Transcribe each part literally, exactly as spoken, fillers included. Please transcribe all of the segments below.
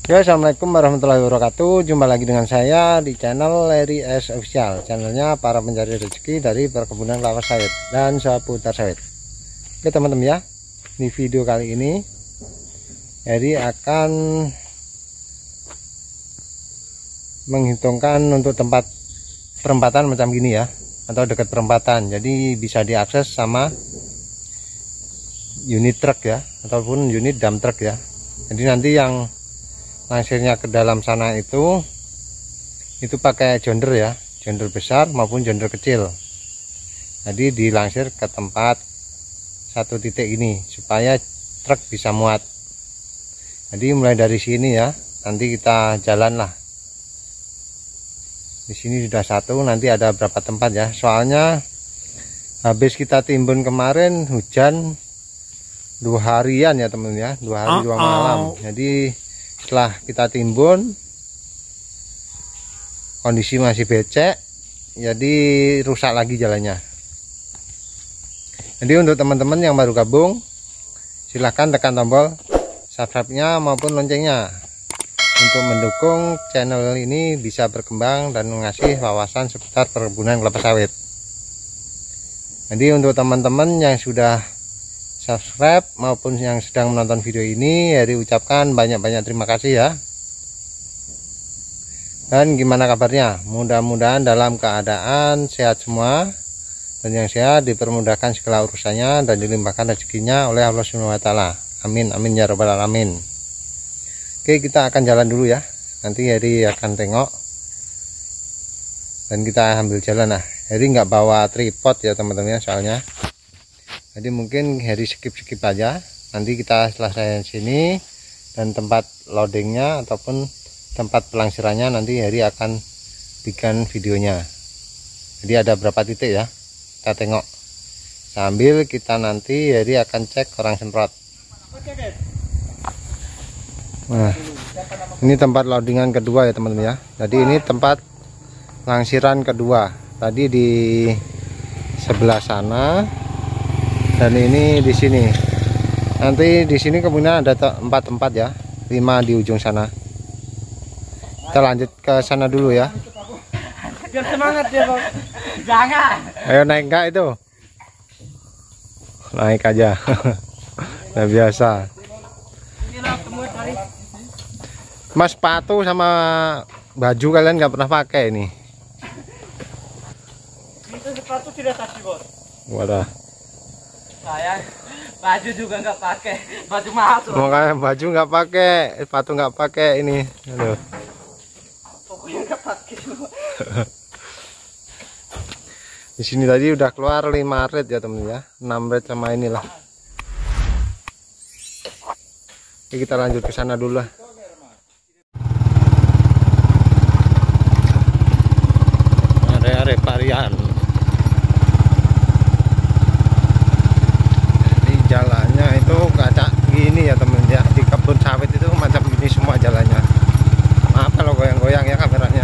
Ya, assalamualaikum warahmatullahi wabarakatuh. Jumpa lagi dengan saya di channel Larry S Official, channelnya para pencari rezeki dari perkebunan kelapa sawit dan seputar sawit. Oke teman-teman ya, di video kali ini Larry akan menghitungkan untuk tempat perempatan macam gini ya, atau dekat perempatan, jadi bisa diakses sama unit truk ya, ataupun unit dump truck ya. Jadi nanti yang langsirnya ke dalam sana itu itu pakai jonder ya, jonder besar maupun jonder kecil. Jadi dilangsir ke tempat satu titik ini supaya truk bisa muat. Jadi mulai dari sini ya, nanti kita jalan lah. Di sini sudah satu, nanti ada berapa tempat ya. Soalnya habis kita timbun kemarin hujan dua harian ya teman ya, dua hari dua malam. Jadi setelah kita timbun kondisi masih becek, jadi rusak lagi jalannya. Jadi untuk teman-teman yang baru gabung, silahkan tekan tombol subscribe-nya maupun loncengnya untuk mendukung channel ini bisa berkembang dan mengasih wawasan seputar perkebunan kelapa sawit. Jadi untuk teman-teman yang sudah subscribe maupun yang sedang menonton video ini, Heri ucapkan banyak-banyak terima kasih ya. Dan gimana kabarnya? Mudah-mudahan dalam keadaan sehat semua, dan yang sehat dipermudahkan segala urusannya dan dilimpahkan rezekinya oleh Allah Subhanahu wa taala. Amin amin ya rabbal alamin. Oke, kita akan jalan dulu ya. Nanti Heri akan tengok dan kita ambil jalan lah. Heri nggak bawa tripod ya teman-teman ya, soalnya jadi mungkin Heri skip-skip aja. Nanti kita selesai sini dan tempat loadingnya ataupun tempat pelangsirannya nanti Heri akan bikin videonya. Jadi ada berapa titik ya, kita tengok sambil kita nanti Heri akan cek orang semprot. Nah, ini tempat loadingan kedua ya teman-teman ya. Jadi ini tempat langsiran kedua. Tadi di sebelah sana dan ini di sini. Nanti di sini kemudian ada empat tempat ya, lima di ujung sana. Kita lanjut ke sana dulu ya. Biar semangat ya bang. Jangan. Ayo naik enggak itu? Naik aja. Nah biasa. Mas, sepatu sama baju kalian nggak pernah pakai ini. Itu sepatu tidak saksi bos. Wadah. Saya baju juga nggak pakai, baju mahal tuh. Makanya baju nggak pakai, sepatu nggak pakai ini. Aduh. Pokoknya nggak pakai. Di sini tadi udah keluar lima red ya temen ya, enam red sama inilah. Oke, kita lanjut ke sana dulu lah. Area varian. Jadi jalannya itu kaca gini ya temen ya, di kebun sawit itu macam ini semua jalannya. Maaf kalau goyang-goyang ya kameranya.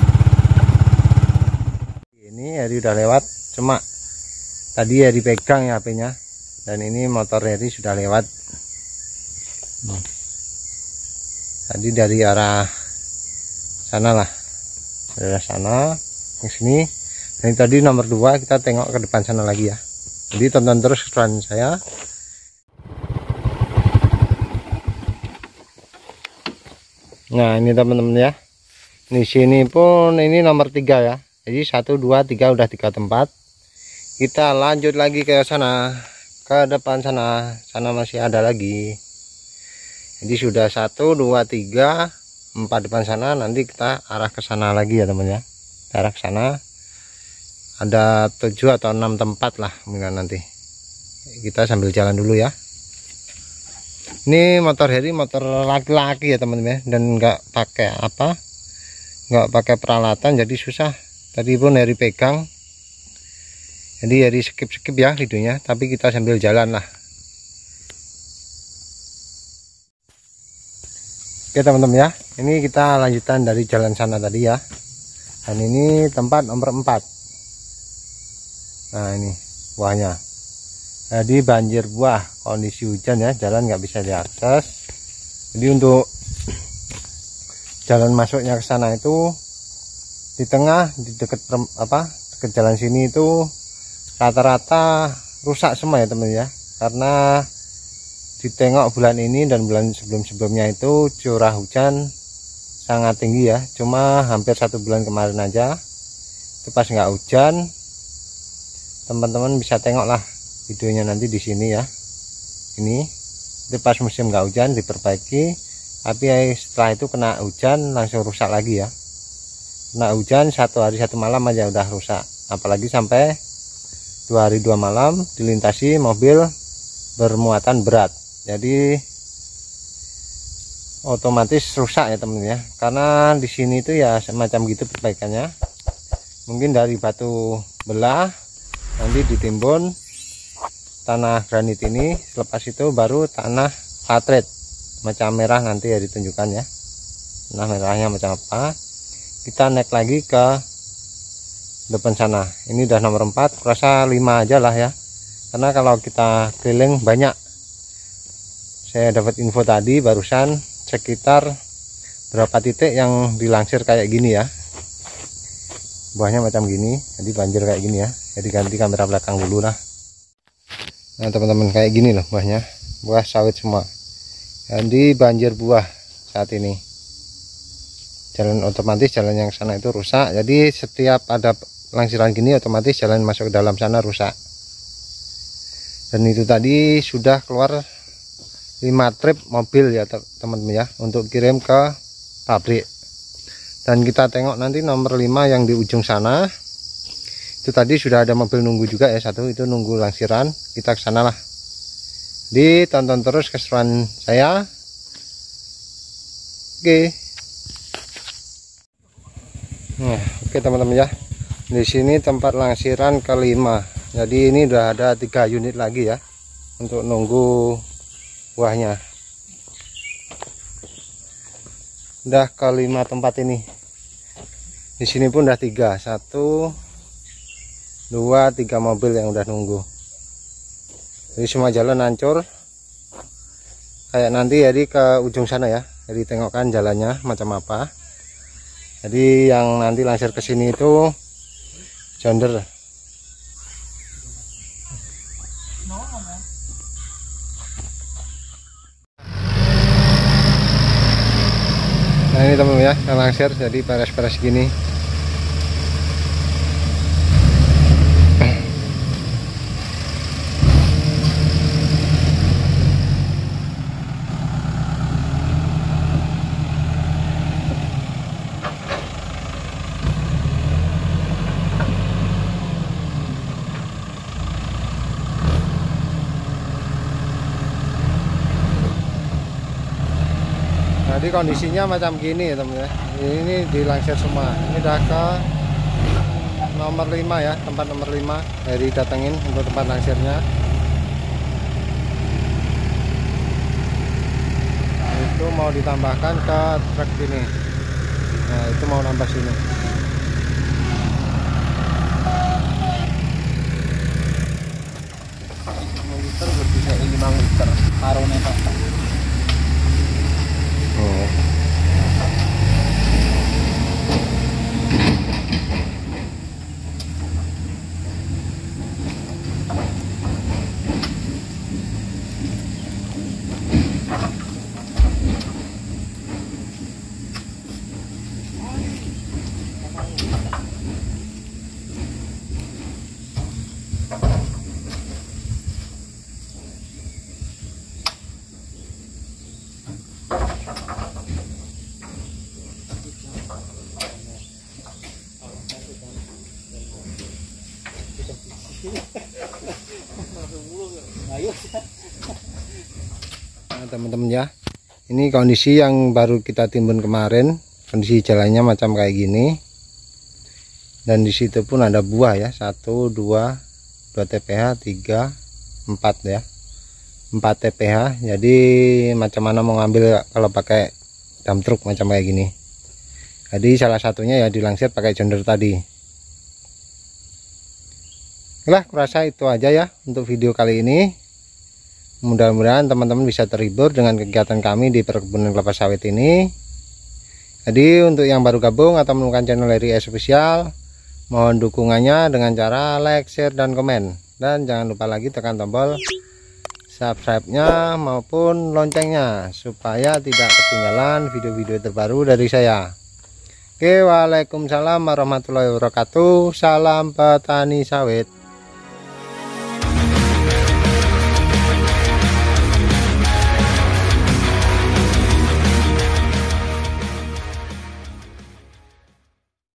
Ini Heri udah lewat, cuma tadi Heri pegang ya H P-nya, dan ini motor Heri sudah lewat. Hmm. Tadi dari arah sana lah, dari sana ke sini. Ini tadi nomor dua, kita tengok ke depan sana lagi ya. Jadi tonton terus keseruan saya. Nah ini teman-teman ya, di sini pun ini nomor tiga ya. Jadi satu dua tiga udah tiga tempat. Kita lanjut lagi ke sana, ke depan sana. Sana masih ada lagi. Jadi sudah satu dua tiga empat depan sana. Nanti kita arah ke sana lagi ya teman ya. Arah ke sana ada tujuh atau enam tempat lah mungkin nanti. Kita sambil jalan dulu ya. Ini motor Heri motor laki-laki ya teman-teman ya, dan nggak pakai apa, nggak pakai peralatan, jadi susah. Tadi pun Heri pegang, jadi Heri skip-skip ya videonya, tapi kita sambil jalan lah. Oke teman-teman ya, ini kita lanjutan dari jalan sana tadi ya. Dan ini tempat nomor empat. Nah ini buahnya. Jadi banjir buah, kondisi hujan ya, jalan nggak bisa diakses. Jadi untuk jalan masuknya ke sana itu di tengah, di dekat apa dekat jalan sini itu rata-rata rusak semua ya teman ya, karena ditengok bulan ini dan bulan sebelum-sebelumnya itu curah hujan sangat tinggi ya. Cuma hampir satu bulan kemarin aja itu pas nggak hujan, teman-teman bisa tengok lah videonya nanti di sini ya. Ini itu pas musim nggak hujan diperbaiki, tapi setelah itu kena hujan langsung rusak lagi ya. Kena hujan satu hari satu malam aja udah rusak, apalagi sampai dua hari dua malam dilintasi mobil bermuatan berat, jadi otomatis rusak ya teman ya. Karena di sini itu ya semacam gitu perbaikannya, mungkin dari batu belah nanti ditimbun tanah granit ini, selepas itu baru tanah latret macam merah nanti ya ditunjukkan ya, tanah merahnya macam apa. Kita naik lagi ke depan sana, ini udah nomor empat, kurasa lima aja lah ya, karena kalau kita keliling banyak. Saya dapat info tadi barusan sekitar berapa titik yang dilangsir kayak gini ya, buahnya macam gini, jadi banjir kayak gini ya. Jadi ganti kamera belakang dulu lah. Nah teman-teman, kayak gini loh buahnya, buah sawit semua, jadi banjir buah saat ini. Jalan otomatis jalan yang sana itu rusak, jadi setiap ada langsiran gini otomatis jalan masuk ke dalam sana rusak. Dan itu tadi sudah keluar lima trip mobil ya teman-teman ya, untuk kirim ke pabrik. Dan kita tengok nanti nomor lima yang di ujung sana itu tadi sudah ada mobil nunggu juga ya, satu itu nunggu langsiran. Kita ke sana lah, ditonton terus keseruan saya. Oke. Nah, oke teman-teman ya, di sini tempat langsiran kelima. Jadi ini udah ada tiga unit lagi ya untuk nunggu buahnya. Udah kelima tempat ini. Di sini pun udah tiga, satu, dua, tiga mobil yang udah nunggu. Jadi semua jalan hancur. Kayak nanti jadi ke ujung sana ya. Jadi tengokkan jalannya macam apa. Jadi yang nanti langsir ke sini itu jonder. Nah ini teman-teman ya, yang langsir jadi peres-peres gini. Jadi kondisinya macam gini ya teman ya. Ini dilangsir semua. Ini udah ke nomor lima ya, tempat nomor lima dari datengin untuk tempat langsirnya. Itu mau ditambahkan ke truk ini. Nah itu mau nambah sini. liter bisa lima liter karone Pak. Oh. Nah teman-teman ya, ini kondisi yang baru kita timbun kemarin. Kondisi jalannya macam kayak gini, dan di situ pun ada buah ya, satu dua dua T P H, tiga empat ya, empat T P H. Jadi macam mana mau ngambil kalau pakai dump truck macam kayak gini. Jadi salah satunya ya dilangsir pakai jonder tadi. Lah kurasa itu aja ya untuk video kali ini. Mudah-mudahan teman-teman bisa terhibur dengan kegiatan kami di perkebunan kelapa sawit ini. Jadi untuk yang baru gabung atau menemukan channel Heri Official, mohon dukungannya dengan cara like, share, dan komen. Dan jangan lupa lagi tekan tombol subscribe-nya maupun loncengnya supaya tidak ketinggalan video-video terbaru dari saya. Oke, waalaikumsalam warahmatullahi wabarakatuh. Salam petani sawit.